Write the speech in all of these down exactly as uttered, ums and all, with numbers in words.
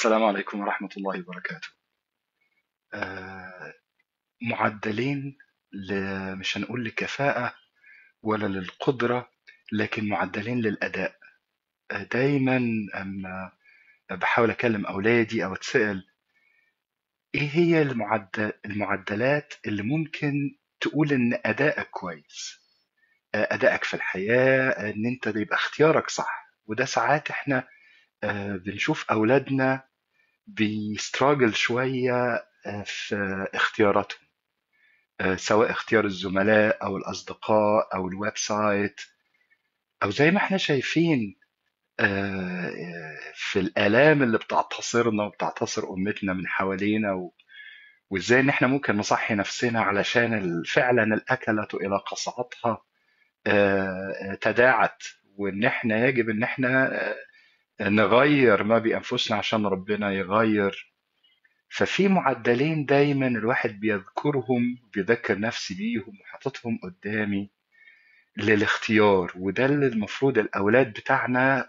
السلام عليكم ورحمة الله وبركاته. آه، معدلين ل... مش هنقول لكفاءة ولا للقدرة، لكن معدلين للأداء. آه، دايما أما بحاول أكلم أولادي أو أتسأل إيه هي المعدل... المعدلات اللي ممكن تقول إن أدائك كويس. آه، أدائك في الحياة، إن أنت يبقى اختيارك صح. وده ساعات إحنا آه، بنشوف أولادنا بيستراجل شوية آه، في اختياراتهم، آه، سواء اختيار الزملاء أو الأصدقاء أو الويب سايت، أو زي ما احنا شايفين آه، آه، في الآلام اللي بتعتصرنا وبتعتصر أمتنا من حوالينا، و- وإزاي إن احنا ممكن نصحي نفسنا علشان ال- فعلا الأكلة إلى قصعتها آه، آه، تداعت، وإن احنا يجب إن احنا آه، نغير ما بأنفسنا عشان ربنا يغير. ففي معدلين دايما الواحد بيذكرهم، بيذكر نفسي بيهم وحاططهم قدامي للاختيار، وده اللي المفروض الأولاد بتاعنا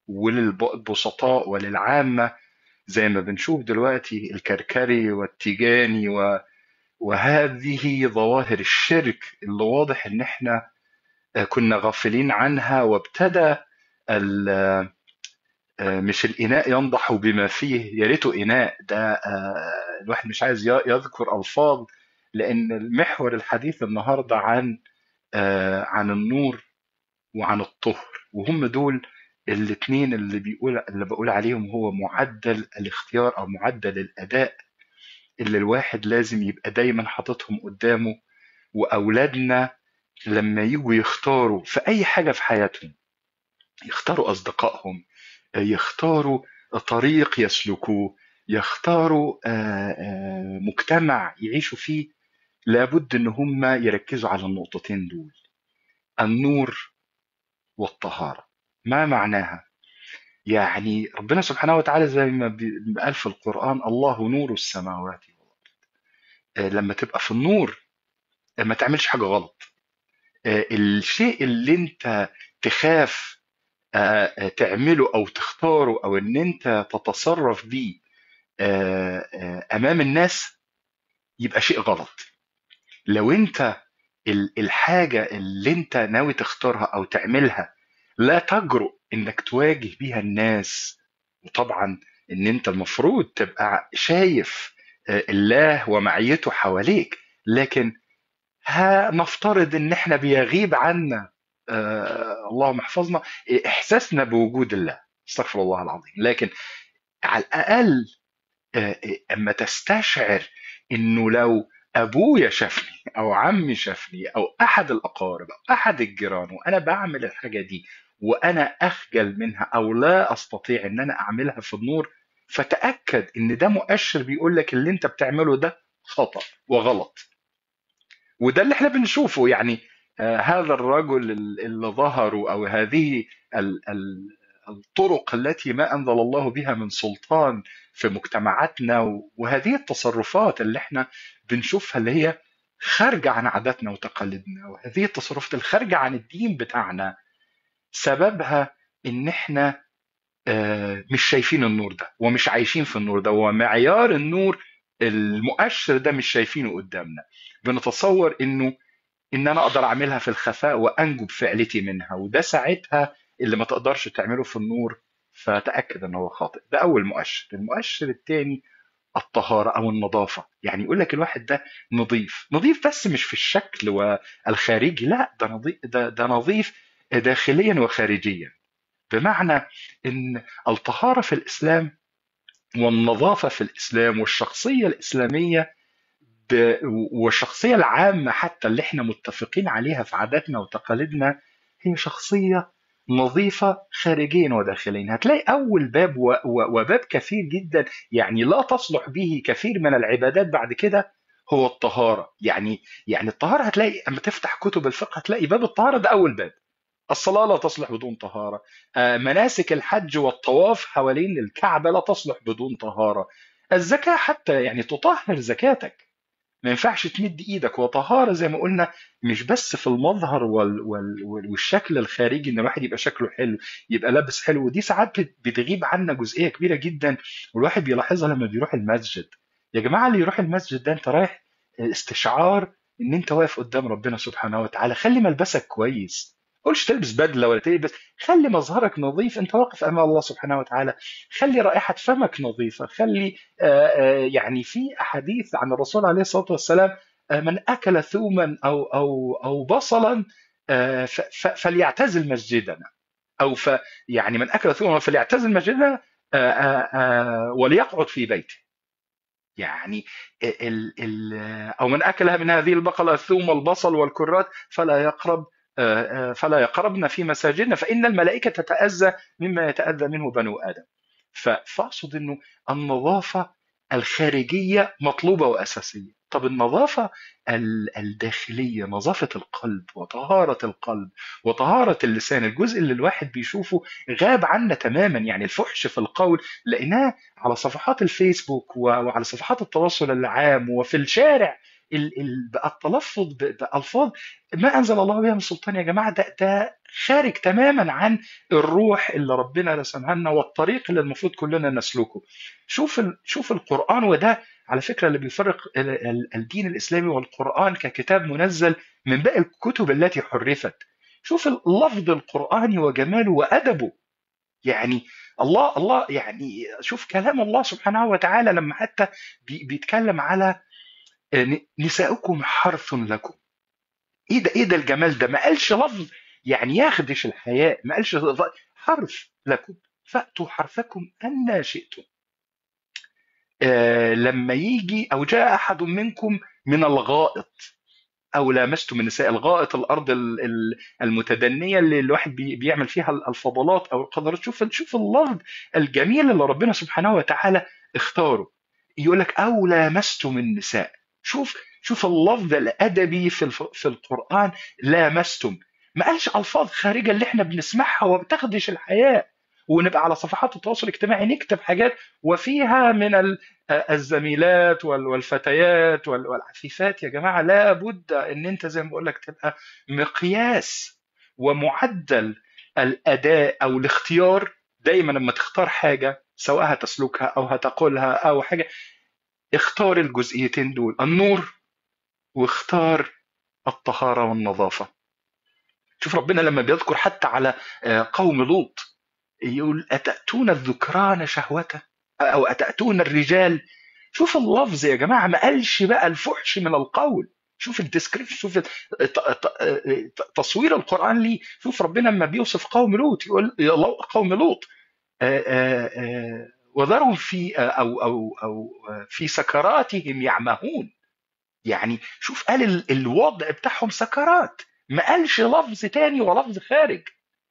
وللبسطاء وللعامة، زي ما بنشوف دلوقتي الكركري والتيجاني و... وهذه ظواهر الشرك اللي واضح ان احنا آه، كنا غافلين عنها. وابتدى ال... آه، مش الإناء ينضح بما فيه، يا ريته إناء ده. آه، الواحد مش عايز ي- يذكر ألفاظ، لأن المحور الحديث النهاردة عن آه، عن النور وعن الطهر، وهم دول الاتنين اللي بيقول اللي بقول عليهم هو معدل الاختيار او معدل الاداء اللي الواحد لازم يبقى دايما حاططهم قدامه. واولادنا لما يجوا يختاروا في اي حاجة في حياتهم، يختاروا اصدقائهم، يختاروا طريق يسلكوه، يختاروا آه، آه، مجتمع يعيشوا فيه، لابد ان هم يركزوا على النقطتين دول: النور والطهارة. ما معناها؟ يعني ربنا سبحانه وتعالى زي ما بي- ما قال في القرآن: الله نور السماوات والأرض. آه، لما تبقى في النور آه، ما تعملش حاجة غلط. آه، الشيء اللي انت تخاف آه، آه، تعمله او تختاره او ان انت تتصرف بيه آه، آه، امام الناس، يبقى شيء غلط. لو انت ال- الحاجة اللي انت ناوي تختارها او تعملها لا تجرؤ انك تواجه بيها الناس، وطبعا ان انت المفروض تبقى شايف آه، الله ومعيته حواليك، لكن هنفترض ان احنا بيغيب عنا آه، اللهم احفظنا احساسنا بوجود الله، استغفر الله العظيم. لكن على الاقل آه، آه، اما تستشعر انه لو ابويا شافني او عمي شافني او احد الاقارب او احد الجيران وانا بعمل الحاجه دي وانا اخجل منها او لا استطيع ان انا اعملها في النور، فتاكد ان ده مؤشر بيقول لك اللي انت بتعمله ده خطأ وغلط. وده اللي احنا بنشوفه يعني. آه، هذا الرجل ال- اللي ظهروا او هذه ال- ال- الطرق التي ما انزل الله بها من سلطان في مجتمعاتنا، و- وهذه التصرفات اللي احنا بنشوفها اللي هي خارجة عن عاداتنا وتقاليدنا، وهذه التصرفات الخارجة عن الدين بتاعنا، سببها ان احنا آه، مش شايفين النور ده ومش عايشين في النور ده، ومعيار النور المؤشر ده مش شايفينه قدامنا. بنتصور انه ان انا اقدر اعملها في الخفاء وانجب فعلتي منها، وده ساعتها اللي ما تقدرش تعمله في النور، فتأكد ان هو خاطئ. ده اول مؤشر. المؤشر الثاني الطهارة او النظافة. يعني يقول لك الواحد ده نظيف، نظيف بس مش في الشكل والخارجي، لا، ده نظيف، ده, ده نظيف داخليا وخارجيا. بمعنى ان الطهارة في الاسلام والنظافة في الاسلام والشخصية الاسلامية ب- والشخصية العامة حتى اللي احنا متفقين عليها في عاداتنا وتقاليدنا، هي شخصية نظيفة خارجيا وداخليا. هتلاقي أول باب و- و- وباب كثير جدا يعني لا تصلح به كثير من العبادات بعد كده هو الطهارة. يعني يعني الطهارة هتلاقي أما تفتح كتب الفقه هتلاقي باب الطهارة ده أول باب. الصلاة لا تصلح بدون طهارة. آه، مناسك الحج والطواف حوالين الكعبة لا تصلح بدون طهارة. الزكاة حتى يعني تطهر زكاتك. ما ينفعش تمد ايدك. وطهاره زي ما قلنا مش بس في المظهر وال وال وال- والشكل الخارجي، ان الواحد يبقى شكله حلو، يبقى لابس حلو. ودي ساعات بت- بتغيب عنا جزئيه كبيره جدا، والواحد بيلاحظها لما بيروح المسجد. يا جماعه اللي يروح المسجد ده انت رايح استشعار ان انت واقف قدام ربنا سبحانه وتعالى. خلي ملبسك كويس، ما تقولش تلبس بدله ولا تلبس، خلي مظهرك نظيف، انت واقف امام الله سبحانه وتعالى. خلي رائحه فمك نظيفه، خلي آه، آه، يعني في احاديث عن الرسول عليه الصلاه والسلام، آه، من اكل ثوما او او او بصلا آه، ف- ف- فليعتزل مسجدنا، او ف يعني من اكل ثوما فليعتزل مسجدنا، آه، آه، آه، وليقعد في بيته. يعني ال ال او من اكل من هذه البقله الثوم والبصل والكرات فلا يقرب، آه، آه، فلا يقربن في مساجدنا فان الملائكه تتاذى مما يتاذى منه بنو ادم. ف- فاقصد انه النظافه الخارجيه مطلوبه واساسيه. طب النظافه ال- الداخليه، نظافه القلب وطهاره القلب وطهاره اللسان، الجزء اللي الواحد بيشوفه غاب عنا تماما. يعني الفحش في القول لقيناه على صفحات الفيسبوك و- وعلى صفحات التواصل العام وفي الشارع. ال- ال- بقى التلفظ ب- بألفاظ ما أنزل الله بها من سلطان. يا جماعة ده ده خارج تماما عن الروح اللي ربنا رسمها لنا والطريق اللي المفروض كلنا نسلكه. شوف ال- شوف القرآن، وده على فكرة اللي بيفرق ال- ال- الدين الإسلامي والقرآن ككتاب منزل من باقي الكتب التي حرفت. شوف اللفظ القرآني وجماله وأدبه. يعني الله الله يعني شوف كلام الله سبحانه وتعالى لما حتى بي- بيتكلم على آه، ن- نساؤكم حرث لكم. ايه ده، ايه ده الجمال ده؟ ما قالش لفظ يعني يخدش الحياء، ما قالش ظ- حرث لكم فأتوا حرثكم أن شئتم. آه لما يجي أو جاء أحد منكم من الغائط او لامستم النساء. الغائط الارض ال- ال- المتدنيه اللي الواحد بي- بيعمل فيها الفضلات او القدرات. شوف شوف اللفظ الجميل اللي ربنا سبحانه وتعالى اختاره. يقول لك او لامستم النساء. شوف شوف اللفظ الادبي في الف- في القران. لامستم، ما قالش الفاظ خارجه اللي احنا بنسمعها وبتخدش الحياه، ونبقى على صفحات التواصل الاجتماعي نكتب حاجات وفيها من ال الزميلات وال- والفتيات وال- والعفيفات. يا جماعة لا بد ان انت زي ما بقول لك تبقى مقياس ومعدل الاداء او الاختيار. دايما لما تختار حاجة سواء هتسلكها او هتقولها او حاجة، اختار الجزئيتين دول، النور واختار الطهارة والنظافة. شوف ربنا لما بيذكر حتى على آه، قوم لوط يقول أتأتون الذكران شهوة أو أتأتون الرجال. شوف اللفظ يا جماعة، ما قالش بقى الفحش من القول. شوف الديسكريبشن، شوف ت- ت- ت- تصوير القرآن ليه. شوف ربنا لما بيوصف قوم لوط يقول يا لو- قوم لوط آه، آه، آه، وذرهم في آه، أو أو أو آه، في سكراتهم يعمهون. يعني شوف قال ال- الوضع بتاعهم سكرات، ما قالش لفظ تاني ولفظ خارج.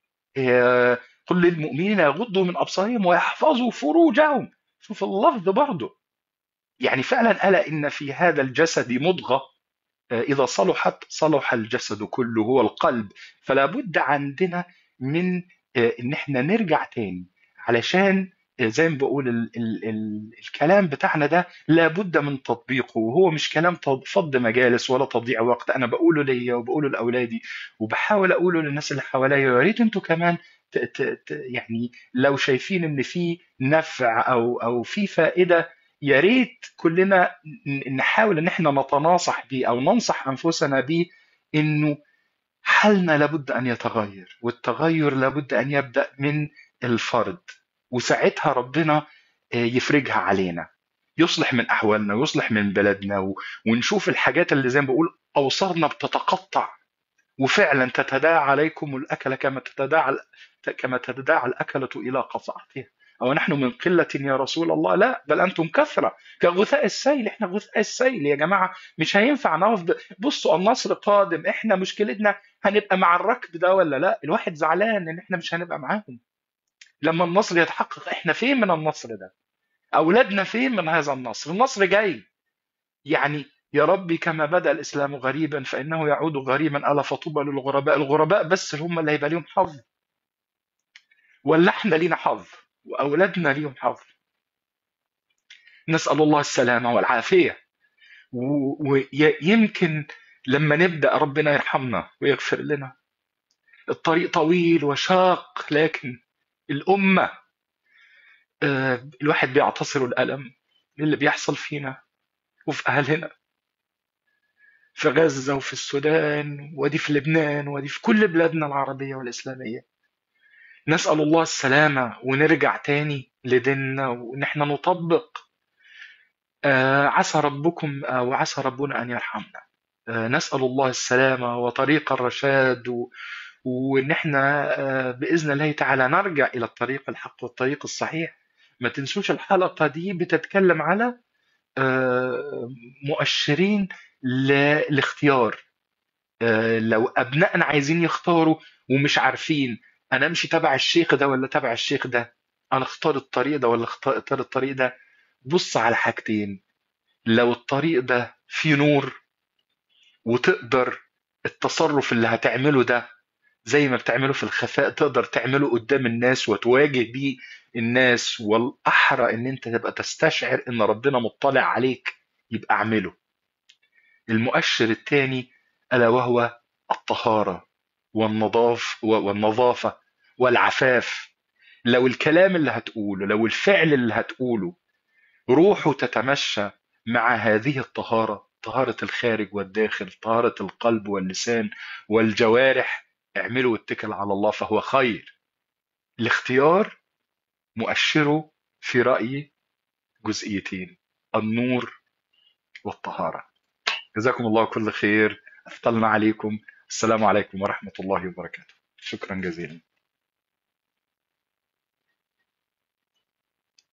آه، قل للمؤمنين يغضوا من أبصارهم ويحفظوا فروجهم. شوف اللفظ برضه. يعني فعلا ألا إن في هذا الجسد مضغة آه، إذا صلحت صلح الجسد كله، هو القلب. فلا بد عندنا من آه، إن إحنا نرجع تاني علشان آه، زي ما بقول ال ال ال الكلام بتاعنا ده لابد من تطبيقه. وهو مش كلام تض- فض مجالس ولا تضييع وقت. أنا بقوله ليا وبقوله لأولادي وبحاول أقوله للناس اللي حواليا. يا ريت أنتوا كمان ت ت ت يعني لو شايفين إن في نفع أو أو في فائدة، يا ريت كلنا ن- نحاول ان احنا نتناصح بيه او ننصح انفسنا بيه. انه حالنا لابد ان يتغير، والتغير لابد ان يبدا من الفرد. وساعتها ربنا آه، يفرجها علينا، يصلح من احوالنا ويصلح من بلدنا و- ونشوف الحاجات اللي زي ما بقول اوصارنا بتتقطع. وفعلا تتداعى عليكم الأكل كما تتداعى كما تتداعى الأكلة إلى قصعتها. أو نحن من قلة يا رسول الله؟ لا، بل أنتم كثرة كغثاء السيل. إحنا غثاء السيل يا جماعة، مش هينفع نقف. بصوا النصر قادم، إحنا مشكلتنا هنبقى مع الركب ده ولا لا؟ الواحد زعلان إن إحنا مش هنبقى معاهم لما النصر يتحقق. إحنا فين من النصر ده؟ أولادنا فين من هذا النصر؟ النصر جاي. يعني يا ربي كما بدأ الإسلام غريبا فإنه يعود غريبا، ألا فطوبى للغرباء. الغرباء بس هم اللي هيبقى ليهم حظ، ولا احنا لينا حظ وأولادنا ليهم حظ؟ نسأل الله السلامة والعافية. ويمكن لما نبدأ ربنا يرحمنا ويغفر لنا. الطريق طويل وشاق، لكن الأمة، آه، الواحد بيعتصر الألم اللي بيحصل فينا وفي أهلنا، في غزة وفي السودان، ودي في لبنان، ودي في كل بلادنا العربية والإسلامية. نسأل الله السلامة ونرجع تاني لديننا، وإن احنا نطبق آه، عسى ربكم آه، وعسى ربنا أن يرحمنا. آه، نسأل الله السلامة وطريق الرشاد، و... وإن احنا آه، بإذن الله تعالى نرجع إلى الطريق الحق والطريق الصحيح. ما تنسوش الحلقة دي بتتكلم على آه، مؤشرين للاختيار. آه، لو أبنائنا عايزين يختاروا ومش عارفين، أنا أمشي تبع الشيخ ده ولا تبع الشيخ ده، أنا اختار الطريق ده ولا اختار الطريق ده، بص على حاجتين. لو الطريق ده فيه نور وتقدر التصرف اللي هتعمله ده زي ما بتعمله في الخفاء تقدر تعمله قدام الناس وتواجه بيه الناس، والأحرى إن أنت تبقى تستشعر إن ربنا مطلع عليك، يبقى اعمله. المؤشر الثاني ألا وهو الطهارة والنظاف والنظافة والعفاف. لو الكلام اللي هتقوله، لو الفعل اللي هتقوله روحه تتمشى مع هذه الطهارة، طهارة الخارج والداخل، طهارة القلب واللسان والجوارح، اعمله واتكل على الله فهو خير. الاختيار مؤشره في رأيي جزئيتين: النور والطهارة. جزاكم الله كل خير، أثقلنا عليكم. السلام عليكم ورحمة الله وبركاته. شكرا جزيلا.